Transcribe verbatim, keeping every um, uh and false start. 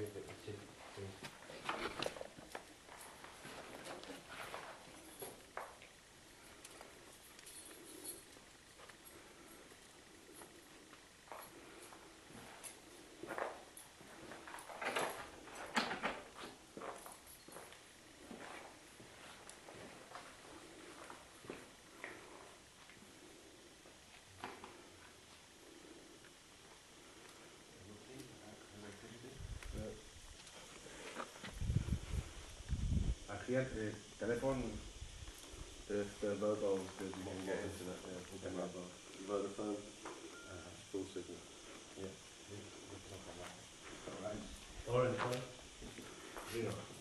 it, but it's, it's, Actually, het telefoon heeft uh, mobile, dus you can get internet yeah, Okay. on mobile. Vodafone, uh, full signal. Yeah. it's not a lot. Alright. Orange one? Zero.